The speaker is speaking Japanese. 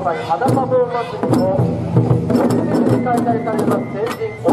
祭裸パフォーマンスにも、初めて開催されます成人